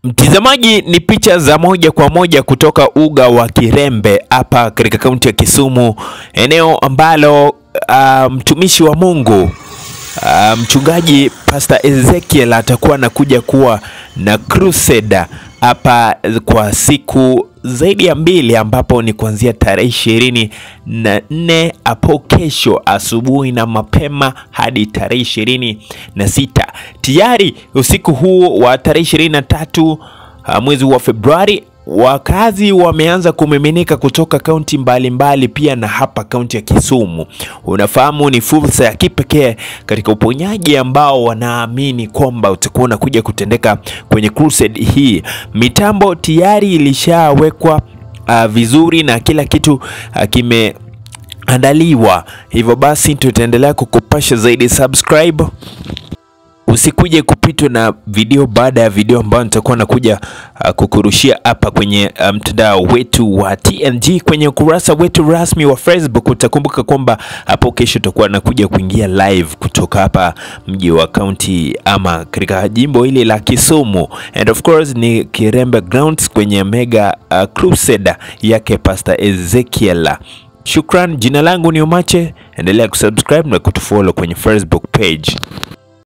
Mtazamaji, ni picha za moja kwa moja kutoka uga wa Kirembe hapa katika kaunti ya Kisumu, eneo ambalo mtumishi wa Mungu mchungaji Pastor Ezekiel atakuwa anakuja kuwa na crusade hapa kwa siku zaidi ya 2, ambapo ni kuanzia tarehe 24 hapo kesho asubuhi na mapema hadi tarehe 26. Tayari usiku huu wa tarehe 23 mwezi wa Februari, wakazi wameanza kumiminika kutoka kaunti mbalimbali pia na hapa kaunti ya Kisumu. Unafahamu ni fursa ya kipekee katika uponyaji ambao wanaamini kwamba utakuwa unakuja kutendeka kwenye crusade hii. Mitambo tayari ilishawekwa vizuri na kila kitu kimeandaliwa. Hivyo basi tutaendelea kukupasha zaidi. Subscribe, usikuje kupitwa na video baada ya video ambayo nitakuwa nakuja kukurushia hapa kwenye mtandao wetu wa TNG kwenye ukurasa wetu rasmi wa Facebook. Utakumbuka kwamba hapo kesho tutakuwa nakuja kuingia live kutoka hapa mji wa county ama katika jimbo hili la Kisumu, and of course ni Kirembe grounds kwenye mega crusade yake Pastor Ezekiel. Shukran, jina langu ni Omache, endelea kusubscribe na kutufollow kwenye Facebook page.